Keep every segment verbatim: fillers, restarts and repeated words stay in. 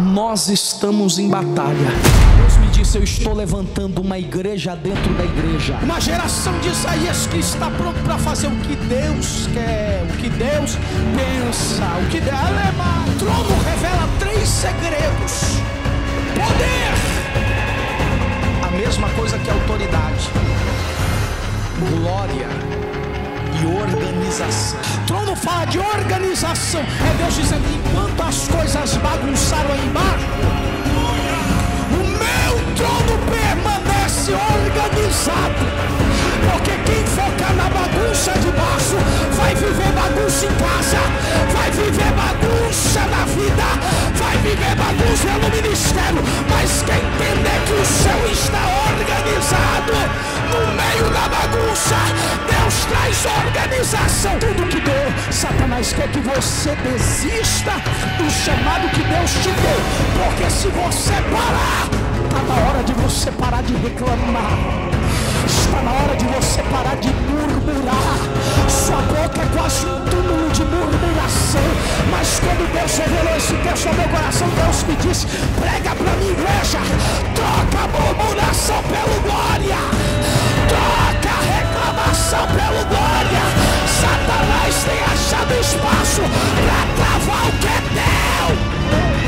nós estamos em batalha. Deus me disse: eu estou levantando uma igreja dentro da igreja, uma geração de Isaías que está pronto para fazer o que Deus quer, o que Deus pensa, o que Deus... O trono revela três segredos: poder, a mesma coisa que autoridade, glória e organização. O trono fala de organização. É Deus dizendo: enquanto as coisas bagunçaram aí embaixo, o meu trono permanece organizado. Porque quem focar na bagunça de baixo vai viver bagunça em casa, vai viver bagunça na vida, vai viver bagunça no ministério. Mas quem entender que o céu está organizado no meio da bagunça, Deus traz organização. Tudo que deu, Satanás quer que você desista do chamado que Deus te deu. Porque se você parar, está na hora de você parar de reclamar. Está na hora de você parar de murmurar. Sua boca é quase um túmulo de murmuração. Mas quando Deus revelou esse texto ao meu coração, Deus me disse: prega para minha igreja, troca a murmuração pelo glória, troca a reclamação pelo glória. Satanás tem achado espaço para travar o que é teu.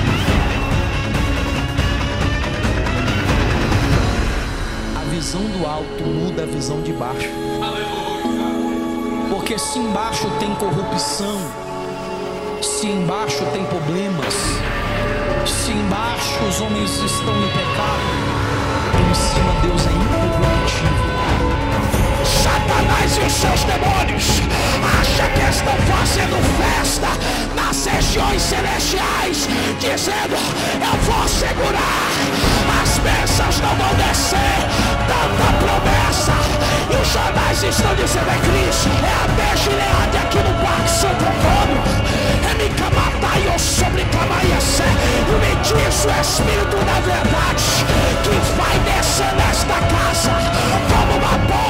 A visão do alto muda a visão de baixo. Porque se embaixo tem corrupção, se embaixo tem problemas, se embaixo os homens estão em pecado, em cima Deus é incorruptível. Satanás e os seus demônios acham que estão fazendo festa nas regiões celestiais, dizendo: eu vou segurar, as bênçãos não vão descer, tanta promessa. E os jornais estão dizendo: é Cristo, é a Begileade aqui no Parque Santo Antônio, é Micamatai ou sobre Camaiacé. E me diz o Espírito da verdade que vai descer nesta casa como uma porta